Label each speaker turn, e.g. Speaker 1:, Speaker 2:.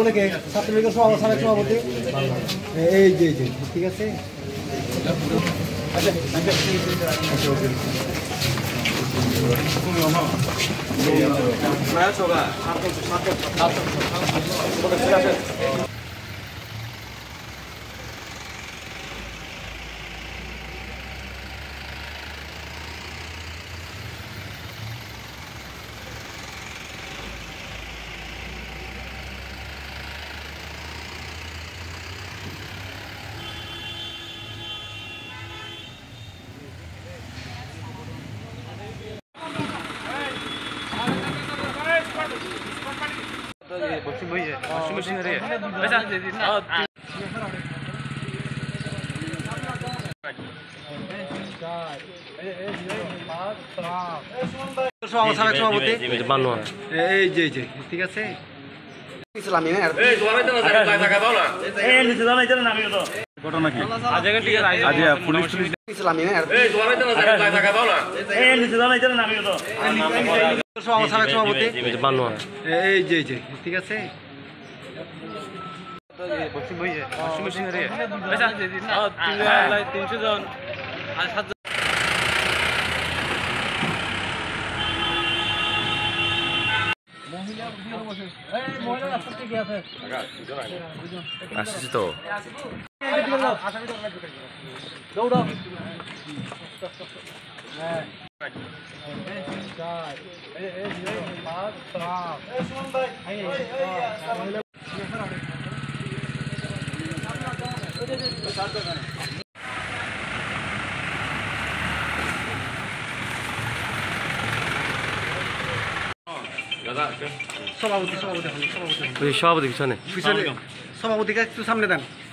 Speaker 1: অনেকে ছাত্রলীগের সভাপতি এই যে ঠিক আছে। সভাপতি এই যে ঠিক আছে।
Speaker 2: ঘটনা কি পুলিশ
Speaker 1: সভাপতি এই যে ঠিক আছে।
Speaker 2: আসছি তো
Speaker 1: সভাপতি পিছনে সভাপতিকে একটু সামনে দেন।